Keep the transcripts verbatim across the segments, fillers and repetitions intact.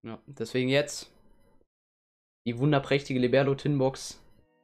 Ja, deswegen jetzt die wunderprächtige Liberlo Tinbox.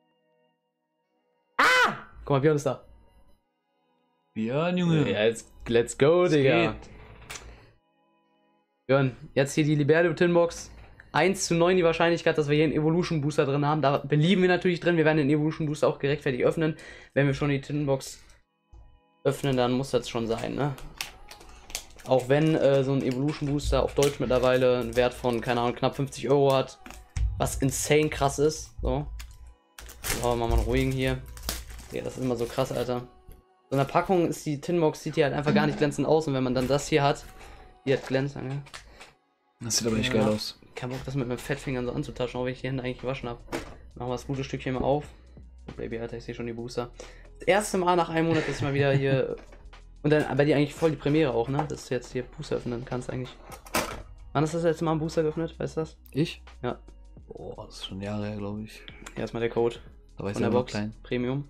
Ah! Guck mal, Björn ist da. Björn, Junge. Ja, jetzt, let's go, Es Digga. geht. Björn, jetzt hier die Liberlo Tinbox. eins zu neun die Wahrscheinlichkeit, dass wir hier einen Evolution Booster drin haben. Da belieben wir natürlich drin. Wir werden den Evolution Booster auch gerechtfertigt öffnen. Wenn wir schon die Tinbox öffnen, dann muss das schon sein, ne? Auch wenn äh, so ein Evolution Booster auf Deutsch mittlerweile einen Wert von, keine Ahnung, knapp fünfzig Euro hat. Was insane krass ist. So. So, machen wir mal ruhigen hier. Ja, das ist immer so krass, Alter. So in der Packung ist die Tinbox, sieht hier halt einfach gar nicht glänzend aus. Und wenn man dann das hier hat, die hat glänzend, ne? Das sieht aber echt Ja. geil aus. Kein Bock, das mit meinen Fettfingern so anzutaschen, auch wenn ich die Hände eigentlich gewaschen habe. Machen wir das gute Stückchen mal auf. Oh, Baby, Alter, ich sehe schon die Booster. Das erste Mal nach einem Monat, dass ich mal wieder hier. Und dann bei dir eigentlich voll die Premiere auch, ne? Dass du jetzt hier Booster öffnen kannst eigentlich. Wann hast du das letzte Mal einen Booster geöffnet? Weißt du das? Ich? Ja. Boah, das ist schon Jahre her, glaube ich. Erstmal der Code Da war ich von der selber Box. klein. Premium.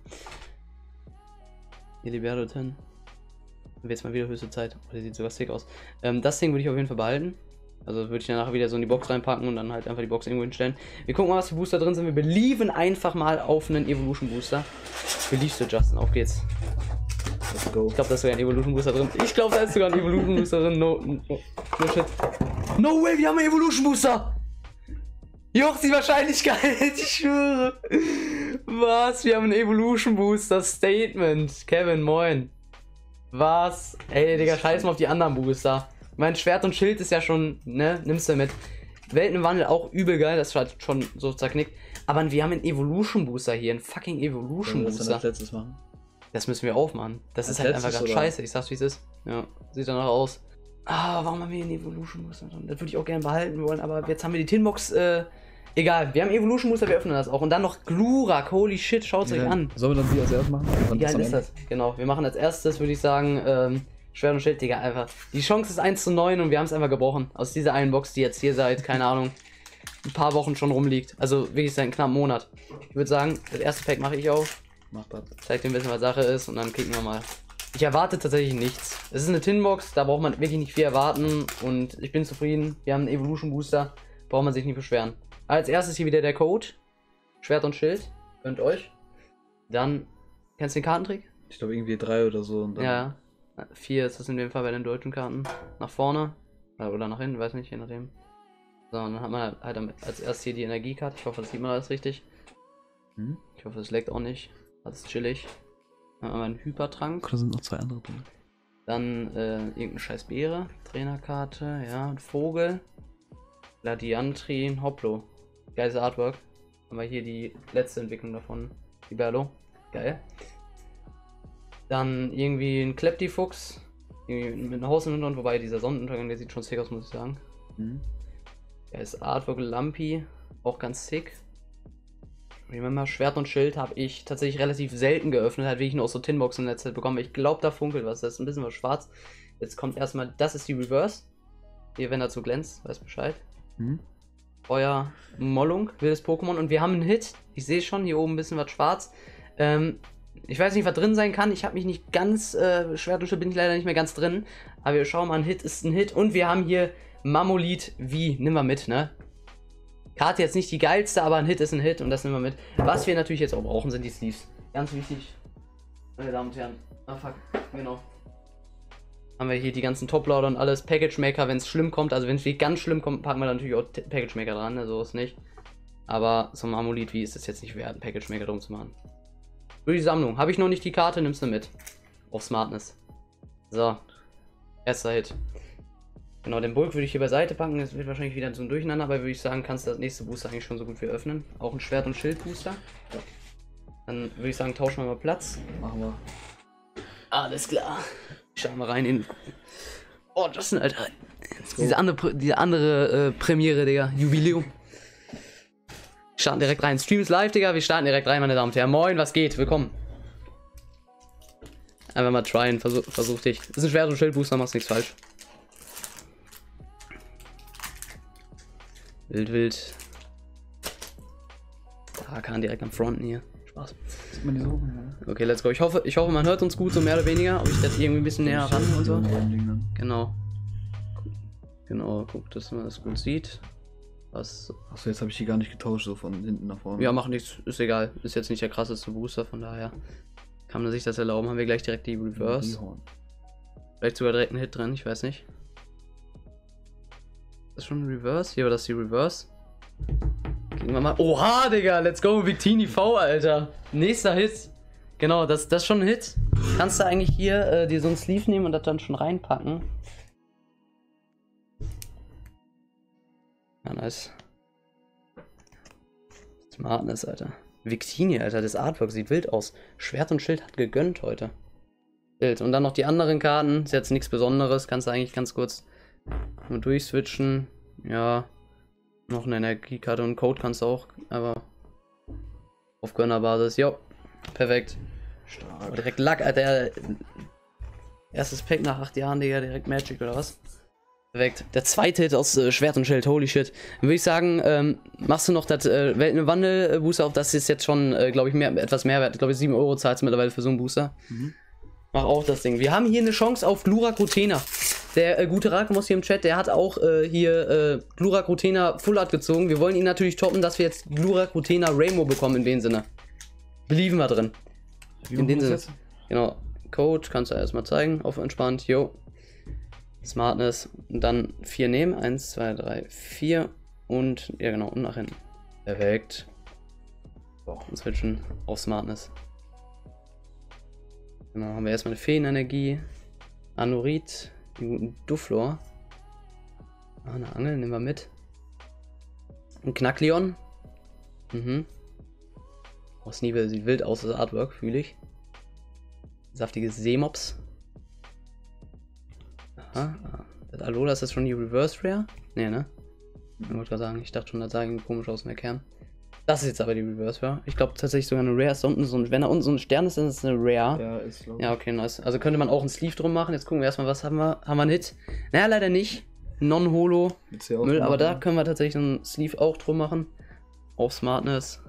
Hier Liberlo Tin. Dann wird jetzt mal wieder höchste Zeit. Oh, der sieht sogar sick aus. Ähm, das Ding würde ich auf jeden Fall behalten. Also würde ich dann nachher wieder so in die Box reinpacken und dann halt einfach die Box irgendwo hinstellen. Wir gucken mal, was für Booster drin sind. Wir believen einfach mal auf einen Evolution Booster. Beliebst du, Justin? Auf geht's. Let's go. Ich glaube, da ist sogar ein Evolution Booster drin. Ich glaube, da ist sogar ein Evolution Booster drin. No, no, no shit. No way, wir haben einen Evolution Booster! Joch, die Wahrscheinlichkeit, ich schwöre. Was? Wir haben einen Evolution Booster Statement. Kevin, moin. Was? Ey, Digga, scheiß mal auf die anderen Booster. Mein Schwert und Schild ist ja schon, ne, nimmst du mit. Welten im Wandel auch übel geil, das hat schon so zerknickt. Aber wir haben einen Evolution Booster hier, einen fucking Evolution Wollen wir das dann Booster. als letztes machen? Das müssen wir aufmachen. Das Als ist halt einfach letztes, gerade oder? scheiße. Ich sag's wie es ist. Ja, sieht danach aus. Ah, warum haben wir einen Evolution Booster drin? Das würde ich auch gerne behalten wollen, aber jetzt haben wir die Tinbox, äh, egal. Wir haben Evolution Booster, wir öffnen das auch. Und dann noch Glurak, holy shit, schaut's euch an. Sollen wir dann die als erstes machen? Wie geil ist das? Genau, wir machen als erstes, würde ich sagen, ähm, Schwert und Schild, Digga, einfach. Die Chance ist eins zu neun und wir haben es einfach gebrochen. Aus dieser einen Box, die jetzt hier seit, keine Ahnung, ein paar Wochen schon rumliegt. Also wirklich seit einem knappen Monat. Ich würde sagen, das erste Pack mache ich auf. Mach das. Zeig dir ein bisschen, was Sache ist und dann kicken wir mal. Ich erwarte tatsächlich nichts. Es ist eine Tinbox, da braucht man wirklich nicht viel erwarten und ich bin zufrieden. Wir haben einen Evolution Booster, braucht man sich nicht beschweren. Als erstes hier wieder der Code. Schwert und Schild, gönnt euch. Dann, kennst du den Kartentrick? Ich glaube irgendwie drei oder so. Und dann Ja, vier ist das in dem Fall bei den deutschen Karten. Nach vorne oder nach hinten, weiß nicht, je nachdem. So, und dann hat man halt als erstes hier die Energiekarte. Ich hoffe, das sieht man alles richtig. Hm? Ich hoffe, das leckt auch nicht. Alles chillig. Dann haben wir einen Hypertrank. Da sind noch zwei andere drin. Dann äh, irgendeine scheiß Beere. Trainerkarte, ja, ein Vogel. Gladiantrin, Hoplo. Geiles Artwork. Haben wir hier die letzte Entwicklung davon. Liberlo. Geil. Dann irgendwie ein Kleptifuchs. Irgendwie mit einem Haus im Hintergrund, wobei dieser Sonnenuntergang, der sieht schon sick aus, muss ich sagen. Hm? Geiles Artwork, Lampi. Auch ganz sick. Remember, Schwert und Schild habe ich tatsächlich relativ selten geöffnet, halt wirklich nur aus so Tinboxen in der Zeit bekommen. Ich glaube, da funkelt was. Das ist ein bisschen was schwarz. Jetzt kommt erstmal, das ist die Reverse. Hier, wenn dazu glänzt, weiß Bescheid. Hm? Euer Mollung, wildes Pokémon. Und wir haben einen Hit. Ich sehe schon, hier oben ein bisschen was schwarz. Ähm, ich weiß nicht, was drin sein kann. Ich habe mich nicht ganz, äh, Schwert und Schild bin ich leider nicht mehr ganz drin. Aber wir schauen mal, ein Hit ist ein Hit. Und wir haben hier Mammolit V. Nimm mal mit, ne? Karte jetzt nicht die geilste, aber ein Hit ist ein Hit und das nehmen wir mit. Was wir natürlich jetzt auch brauchen, sind die Sleeves. Ganz wichtig, meine Damen und Herren. Ah fuck, genau. Haben wir hier die ganzen Toploader und alles. Package Maker, wenn es schlimm kommt, also wenn es wirklich ganz schlimm kommt, packen wir natürlich auch Package Maker dran, ne? So ist nicht. Aber so ein Amulet wie ist es jetzt nicht wert, einen Package Maker drum zu machen. Für die Sammlung. Habe ich noch nicht die Karte, nimmst du mit. Auf Smartness. So. Erster Hit. Genau, den Bulk würde ich hier beiseite packen, das wird wahrscheinlich wieder so ein Durcheinander, aber würde ich sagen, kannst du das nächste Booster eigentlich schon so gut wie öffnen. Auch ein Schwert- und Schild-Booster. Ja. Dann würde ich sagen, tauschen wir mal Platz. Machen wir. Alles klar. Schauen wir rein in... Oh, Justin, Alter. Diese andere, diese andere äh, Premiere, Digga. Jubiläum. Wir starten direkt rein. Stream ist live, Digga. Wir starten direkt rein, meine Damen und Herren. Moin, was geht? Willkommen. Einfach mal tryen. Versuch, versuch dich. Das ist ein Schwert- und Schild-Booster, machst nichts falsch. Wild, wild. Rakan direkt am Fronten hier. Spaß. Sieht man die so? Ja. Okay, let's go. Ich hoffe, ich hoffe, man hört uns gut, so mehr oder weniger. Ob ich das irgendwie ein bisschen näher ran und so. Genau. Genau, guck, dass man das gut sieht. Was? Achso, jetzt habe ich die gar nicht getauscht, so von hinten nach vorne. Ja, macht nichts, ist egal. Ist jetzt nicht der krasseste Booster, von daher kann man sich das erlauben. Haben wir gleich direkt die Reverse. Vielleicht sogar direkt einen Hit drin, ich weiß nicht. Das ist schon ein Reverse? Hier war das die Reverse. Gehen wir mal. Oha, Digga, let's go, Victini V, Alter. Nächster Hit. Genau, das, das ist schon ein Hit. Kannst du eigentlich hier äh, dir so ein Sleeve nehmen und das dann schon reinpacken. Ja, nice. Smartness, Alter. Victini, Alter, das Artwork sieht wild aus. Schwert und Schild hat gegönnt heute. Wild. Und dann noch die anderen Karten. Ist jetzt nichts Besonderes. Kannst du eigentlich ganz kurz mal durchswitchen. Ja. Noch eine Energiekarte und einen Code kannst du auch. Aber auf Gönnerbasis. Jo. Perfekt. Stark. Direkt Lack, Alter. Erstes Pack nach acht Jahren, Digga. Direkt Magic oder was? Perfekt. Der zweite Hit aus äh, Schwert und Schild, holy shit. Dann würde ich sagen, ähm, machst du noch das äh, Welten im Wandel Booster auf, das ist jetzt schon, äh, glaube ich, mehr, etwas mehr wert. Ich glaube, sieben Euro zahlst du mittlerweile für so einen Booster. Mhm. Mach auch das Ding. Wir haben hier eine Chance auf Glurak Rutena. Der äh, gute Rakamos hier im Chat, der hat auch äh, hier äh, Glurak Rutena Full Art gezogen. Wir wollen ihn natürlich toppen, dass wir jetzt Glurak Rutena Rainbow bekommen in dem Sinne. Belieben wir drin. Wie in dem Sinne. Jetzt? Genau. Code kannst du erstmal zeigen, auf entspannt. Jo. Smartness und dann vier nehmen. eins, zwei, drei, vier und ja genau, und nach hinten. Perfekt. So, und switchen auf Smartness. Genau, haben wir erstmal eine Feenenergie, Anurit, den guten Duflor. Ah, eine Angel, nehmen wir mit. Ein Knackleon. Mhm. Oh, Sneevel sieht wild aus, das Artwork, fühle ich. Saftiges Seemops. Aha, ah. Das Alola, ist das schon die Reverse Rare? Nee, ne? Ich wollte gerade sagen, ich dachte schon, das sah irgendwie komisch aus in der Kern. Das ist jetzt aber die Reverse Rare. Ich glaube tatsächlich sogar eine Rare. Ist da unten so ein, wenn da unten so ein Stern ist, dann ist es eine Rare. Ja, ist logisch. Ja, okay, nice. Also könnte man auch ein Sleeve drum machen. Jetzt gucken wir erstmal, was haben wir? Haben wir einen Hit? Naja, leider nicht. Non-Holo Müll, aber da können wir tatsächlich einen Sleeve auch drum machen. Auf Smartness.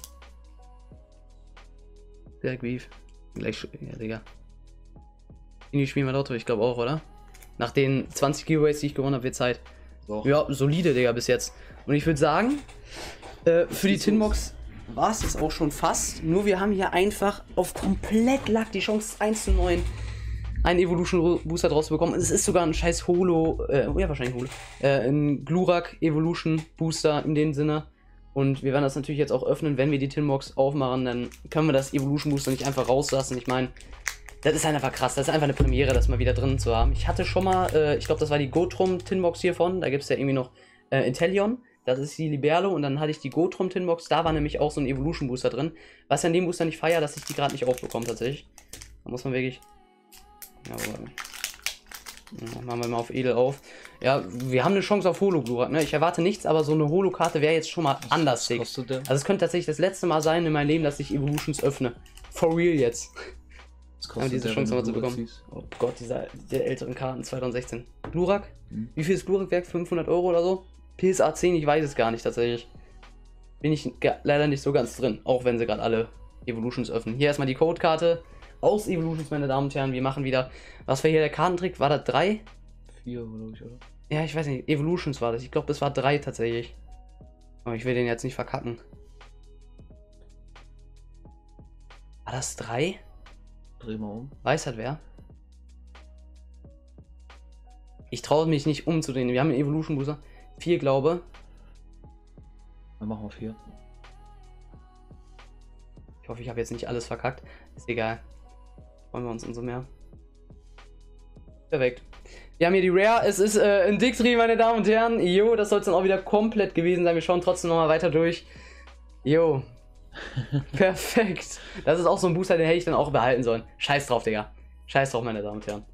Bergweave. Gleich, ja, Digga. Die spielen wir Lotto, ich glaube auch, oder? Nach den zwanzig Giveaways, die ich gewonnen habe, wird Zeit. So. Ja, solide, Digga, bis jetzt. Und ich würde sagen, äh, für die Tinbox war es das auch schon fast. Nur wir haben hier einfach auf komplett Lack die Chance eins zu neun einen Evolution Booster draus zu bekommen. Es ist sogar ein scheiß Holo, äh, ja wahrscheinlich Holo, äh, ein Glurak Evolution Booster in dem Sinne. Und wir werden das natürlich jetzt auch öffnen, wenn wir die Tinbox aufmachen, dann können wir das Evolution Booster nicht einfach rauslassen. Ich meine, das ist einfach krass, das ist einfach eine Premiere, das mal wieder drin zu haben. Ich hatte schon mal, äh, ich glaube, das war die Gotrum Tinbox hiervon, da gibt es ja irgendwie noch äh, Intellion, das ist die Liberlo und dann hatte ich die Gotrum Tinbox, da war nämlich auch so ein Evolution Booster drin, was ja in dem Booster nicht feiert, dass ich die gerade nicht aufbekomme tatsächlich. Da muss man wirklich, ja, aber, machen wir mal auf Edel auf. Ja, wir haben eine Chance auf Holo-Glurak, ne? Ich erwarte nichts, aber so eine Holo-Karte wäre jetzt schon mal was anders sick. Also es könnte tatsächlich das letzte Mal sein in meinem Leben, dass ich Evolutions öffne. For real jetzt. Aber diese der, Chance nochmal zu bekommen. Ziehst. Oh Gott, dieser, der älteren Karten zwanzig sechzehn. Glurak? Hm. Wie viel ist Glurak-Werk? fünfhundert Euro oder so? P S A zehn, ich weiß es gar nicht tatsächlich. Bin ich leider nicht so ganz drin, auch wenn sie gerade alle Evolutions öffnen. Hier erstmal die Codekarte aus Evolutions, meine Damen und Herren. Wir machen wieder, was war hier der Kartentrick? War das drei? vier, glaube ich, oder? Ja, ich weiß nicht. Evolutions war das. Ich glaube, das war drei tatsächlich. Aber ich will den jetzt nicht verkacken. War das drei? Dreh mal um. Weiß halt wer. Ich traue mich nicht umzudrehen. Wir haben einen Evolution Booster. vier, glaube. Dann machen wir vier. Ich hoffe, ich habe jetzt nicht alles verkackt. Ist egal. Freuen wir uns umso mehr. Perfekt. Wir haben hier die Rare. Es ist äh, ein Dixtri, meine Damen und Herren. Jo, das soll es dann auch wieder komplett gewesen sein. Wir schauen trotzdem nochmal weiter durch. Jo. Perfekt. Das ist auch so ein Booster, den hätte ich dann auch behalten sollen. Scheiß drauf, Digga. Scheiß drauf, meine Damen und Herren.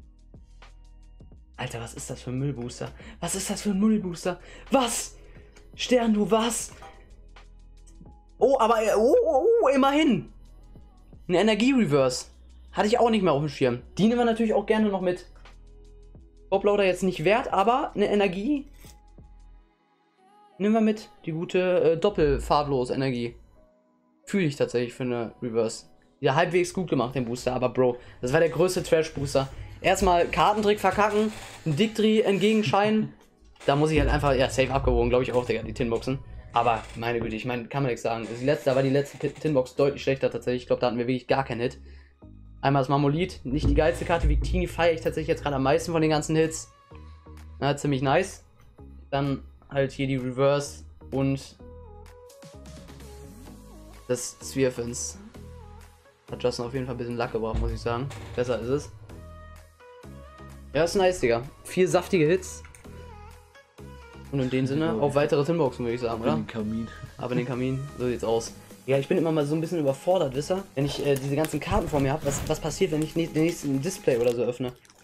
Alter, was ist das für ein Müllbooster? Was ist das für ein Müllbooster? Was? Stern, du was? Oh, aber, oh, oh, oh, immerhin. Eine Energie-Reverse. Hatte ich auch nicht mehr auf dem Schirm. Die nehmen wir natürlich auch gerne noch mit. Toploader jetzt nicht wert, aber eine Energie nehmen wir mit. Die gute äh, doppelfarblos Energie. Fühle ich tatsächlich für eine Reverse. Ja, halbwegs gut gemacht, den Booster, aber Bro, das war der größte Trash-Booster. Erstmal Kartentrick verkacken, ein Dictri entgegenscheinen Da muss ich halt einfach, ja, safe abgewogen, glaube ich auch, Digga, die Tinboxen. Aber meine Güte, ich meine, kann man nichts sagen. Die letzte, da war die letzte Tinbox deutlich schlechter tatsächlich. Ich glaube, da hatten wir wirklich gar keinen Hit. Einmal das Marmolit, nicht die geilste Karte. Victini feiere ich tatsächlich jetzt gerade am meisten von den ganzen Hits. Na, ziemlich nice. Dann halt hier die Reverse und das Zwiefens. Hat Justin auf jeden Fall ein bisschen Lack gebraucht, muss ich sagen. Besser ist es. Ja, ist nice, Digga. Vier saftige Hits. Und in dem Sinne auf weitere Tinboxen, würde ich sagen, oder? In den Kamin. Aber in den Kamin, so sieht's aus. Ja, ich bin immer mal so ein bisschen überfordert, wisst ihr? Wenn ich äh, diese ganzen Karten vor mir habe, was, was passiert, wenn ich den nächsten Display oder so öffne?